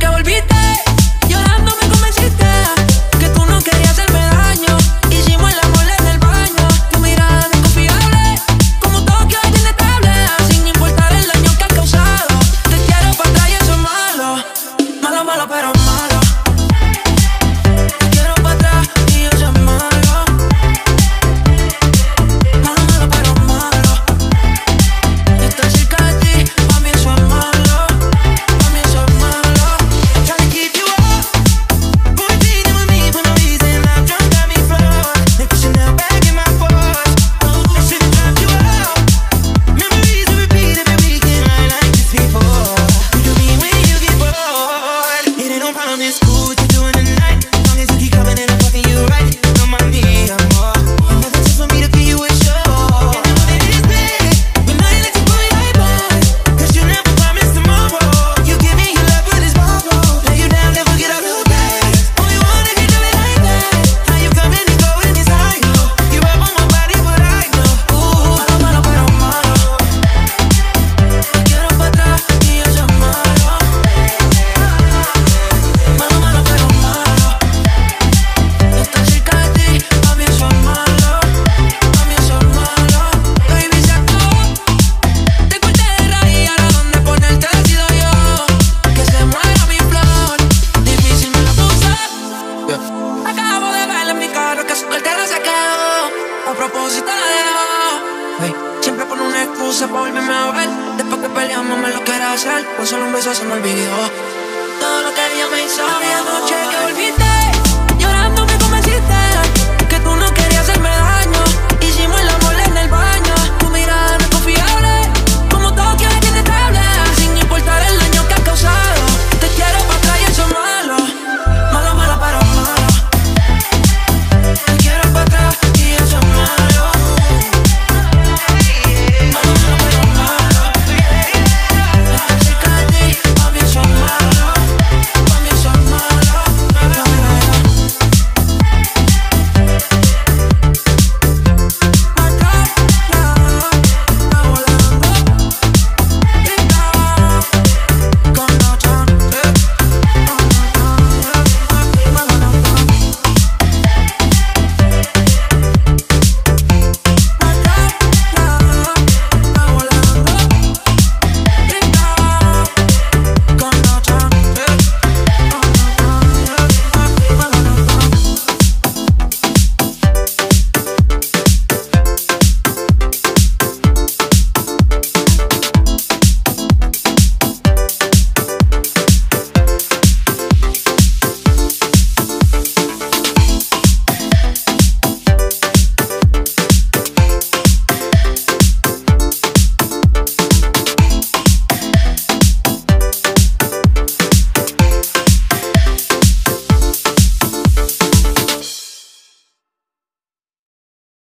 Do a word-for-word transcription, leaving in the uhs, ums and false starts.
que volviste, llorando me convenciste que tú no querías hacerme daño. Hicimos el amor en el baño. Tu mirada es inconfiable, como Tokio es inestable. Sin importar el daño que has causado, te quiero para atrás y eso es malo. Malo, malo, pero malo. Te quiero para atrás y eso es malo. Malo, malo, pero malo. Estar cerca de ti, para mí eso es malo. Para mí eso es malo. Trying to keep you up, fourteen with me for no reason. I'm drunk, got me froze. Like Chanel bag in my pores. Oh, I should've dropped you out. Memories will repeat every weekend, right like this before. You do me when you get bored. It ain't no problem, it's cool.